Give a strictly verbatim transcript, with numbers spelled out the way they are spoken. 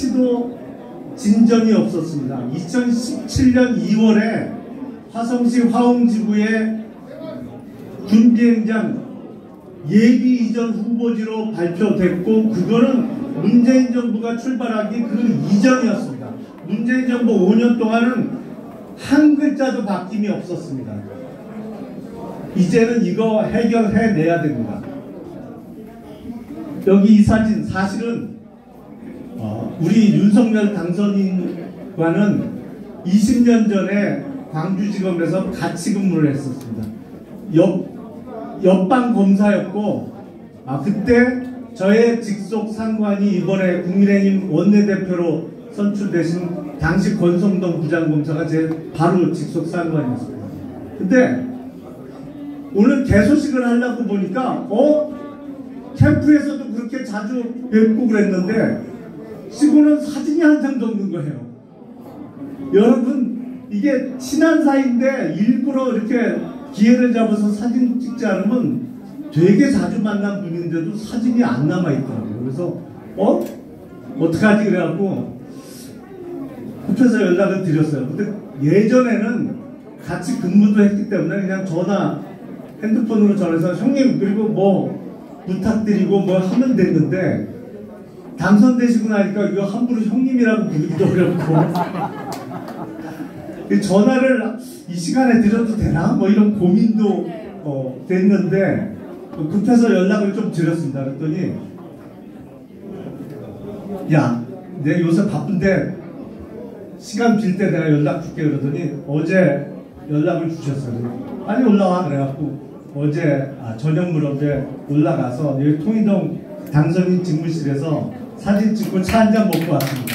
한치도 진전이 없었습니다. 이천십칠 년 이월에 화성시 화웅지구의 군비행장 예비 이전 후보지로 발표됐고, 그거는 문재인 정부가 출발하기 그 이전이었습니다. 문재인 정부 오 년 동안은 한 글자도 바뀜이 없었습니다. 이제는 이거 해결해내야 됩니다. 여기 이 사진, 사실은 어, 우리 윤석열 당선인과는 이십 년 전에 광주지검에서 같이 근무를 했었습니다. 옆, 옆방 검사였고, 아, 그때 저의 직속 상관이 이번에 국민의힘 원내대표로 선출되신 당시 권성동 부장검사가 제 바로 직속 상관이었습니다. 근데 오늘 개소식을 하려고 보니까 어? 캠프에서도 그렇게 자주 뵙고 그랬는데 시고는 사진이 한 장 적는 거예요. 여러분, 이게 친한 사이인데 일부러 이렇게 기회를 잡아서 사진 찍지 않으면 되게 자주 만난 분인데도 사진이 안 남아있더라고요. 그래서 어? 어떡하지? 그래갖고 급해서 연락을 드렸어요. 근데 예전에는 같이 근무도 했기 때문에 그냥 전화, 핸드폰으로 전화해서 형님 그리고 뭐 부탁드리고 뭐 하면 됐는데, 당선되시고 나니까 이거 함부로 형님이라고 부르기도 어렵고 전화를 이 시간에 드려도 되나? 뭐 이런 고민도 어, 됐는데 급해서 연락을 좀 드렸습니다. 그랬더니 야, 내가 요새 바쁜데 시간 빌 때 내가 연락 줄게 그러더니 어제 연락을 주셨어요. 빨리 올라와 그래갖고 어제 아, 저녁 무렵에 올라가서 여기 통이동 당선인 직무실에서 사진 찍고 차 한잔 먹고 왔습니다.